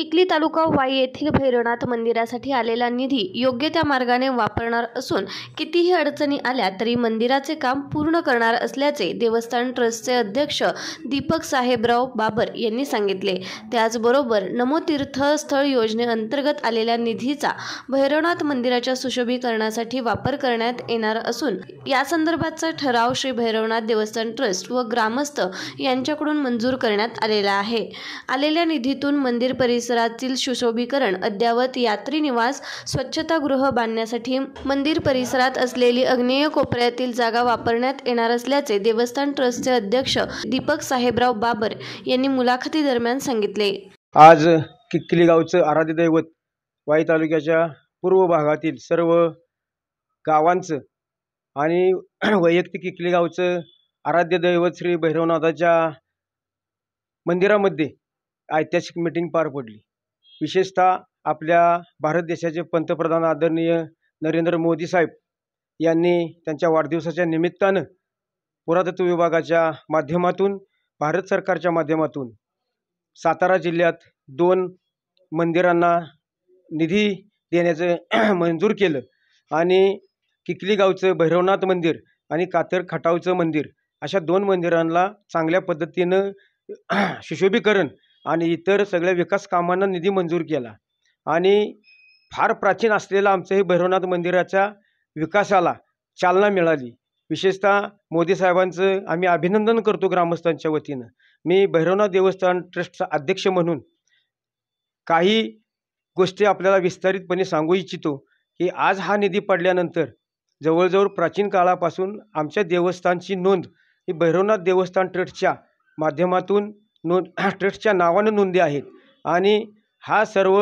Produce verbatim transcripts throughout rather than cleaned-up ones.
चिखली तालुका वाई येथील भैरवनाथ मंदिरासाठी आलेला निधी योग्य त्या मार्गाने वापरणार असून कितीही अडचणी आल्या तरी मंदिराचे काम पूर्ण करणार असल्याचे देवस्थान ट्रस्टचे अध्यक्ष दीपक साहेबराव बाबर यांनी सांगितले। त्याचबरोबर नमो तीर्थस्थळ योजनेअंतर्गत आलेल्या निधीचा भैरवनाथ मंदिराच्या सुशोभीकरणासाठी वापर करण्यात येणार असून या संदर्भातचा ठराव श्री भैरवनाथ देवस्थान ट्रस्ट व ग्रामस्थ यांच्याकडून मंजूर करण्यात आलेला आहे। आलेल्या निधीतून मंदिर परिसरातील सुशोभीकरण, अद्ययावत यात्री निवास, स्वच्छतागृह बांधण्यासाठी मंदिर परिसरात असलेली आग्नेय कोपऱ्यातील जागा वापरण्यात येणार असल्याचे देवस्थान ट्रस्टचे अध्यक्ष दीपक साहेबराव बाबर यांनी मुलाखतीदरम्यान सांगितले। आज किक्ली गावचं आराध्य दैवत वाई तालुक्याच्या पूर्व भागातील सर्व गावांचं आणि वैयक्तिक किक्ली गावचं आराध्य दैवत श्री भैरवनाथाच्या मंदिरामध्ये ऐतिहासिक मीटिंग पार पडली। विशेषतः आपल्या भारत देशाचे पंतप्रधान आदरणीय नरेंद्र मोदी साहेब यांनी त्यांच्या वाढदिवसाच्या निमित्तानं पुरातत्व विभागाच्या माध्यमातून, भारत सरकारच्या माध्यमातून सातारा जिल्ह्यात दोन मंदिरांना निधी देण्याचं मंजूर केलं आणि किक्ली गावचं भैरवनाथ मंदिर आणि कातर खटावचं मंदिर अशा दोन मंदिरांना चांगल्या पद्धतीनं सुशोभीकरण आणि इतर सगळ्या विकास कामांना निधी मंजूर केला आणि फार प्राचीन असलेलं आमचं हे भैरवनाथ मंदिराच्या विकासाला चालना मिळाली। विशेषतः मोदी साहेबांचं आम्ही अभिनंदन करतो ग्रामस्थांच्या वतीनं। मी भैरवनाथ देवस्थान ट्रस्टचा अध्यक्ष म्हणून काही गोष्टी आपल्याला विस्तारितपणे सांगू इच्छितो की आज हा निधी पडल्यानंतर जवळजवळ प्राचीन काळापासून आमच्या देवस्थानची नोंद ही भैरवनाथ देवस्थान ट्रस्टच्या माध्यमातून नोंद ट्रस्टच्या नावानं नोंदी आहेत आणि हा सर्व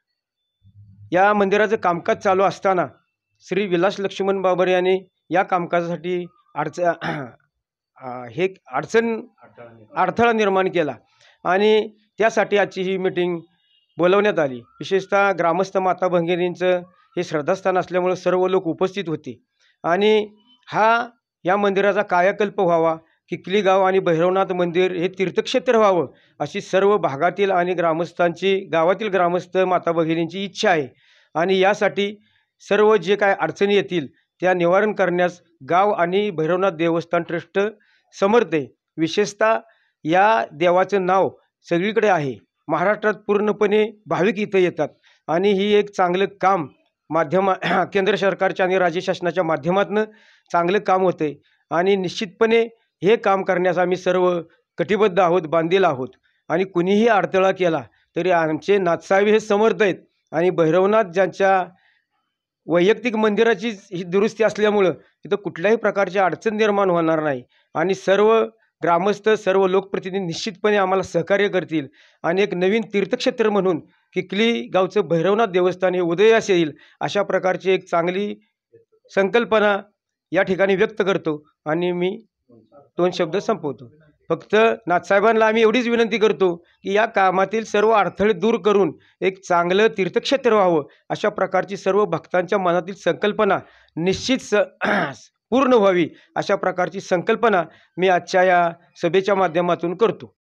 या मंदिराचं कामकाज चालू असताना श्री विलास लक्ष्मण बाबर यांनी या कामकाजासाठी अडचण हे अडचण अडथळा निर्माण केला आणि त्यासाठी आजची ही मीटिंग बोलवण्यात आली। विशेषतः ग्रामस्थ माता भगिनींचं हे श्रद्धास्थान असल्यामुळे सर्व लोक उपस्थित होते आणि हा या मंदिराचा कायाकल्प व्हावा, किक्ली गाव आणि भैरवनाथ मंदिर हे तीर्थक्षेत्र व्हावं अशी सर्व भागातील आणि ग्रामस्थांची, गावातील ग्रामस्थ माता भगिनींची इच्छा आहे आणि यासाठी सर्व जे काय अडचणी येतील त्या निवारण करण्यास गाव आणि भैरवनाथ देवस्थान ट्रस्ट समर्थ आहे। विशेषतः या देवाचं नाव सगळीकडे आहे, महाराष्ट्रात पूर्णपणे भाविक इथं येतात आणि ही एक चांगलं काम माध्यम केंद्र सरकारच्या आणि राज्य शासनाच्या माध्यमातून चांगलं काम होते आणि निश्चितपणे हे काम करण्यास आम्ही सर्व कटिबद्ध आहोत, बांधील आहोत आणि कुणीही अडथळा केला तरी आमचे नाथसाहेब हे समर्थ आहेत आणि भैरवनाथ ज्यांच्या वैयक्तिक मंदिराची ही दुरुस्ती असल्यामुळं इथं कुठल्याही प्रकारची अडचण निर्माण होणार नाही आणि सर्व ग्रामस्थ, सर्व लोकप्रतिनिधी निश्चितपणे आम्हाला सहकार्य करतील आणि एक नवीन तीर्थक्षेत्र म्हणून किक्ली गावचं भैरवनाथ देवस्थान हे उदयास येईल अशा प्रकारची एक चांगली संकल्पना या ठिकाणी व्यक्त करतो आणि मी दोन शब्द संपवतो। फक्त नाथसाहेबांना आम्ही एवढीच विनंती करतो की या कामातील सर्व अडथळे दूर करून एक चांगलं तीर्थक्षेत्र व्हावं अशा प्रकारची सर्व भक्तांच्या मनातील संकल्पना निश्चित पूर्ण व्हावी अशा प्रकारची संकल्पना मी आजच्या या सभेच्या माध्यमातून करतो।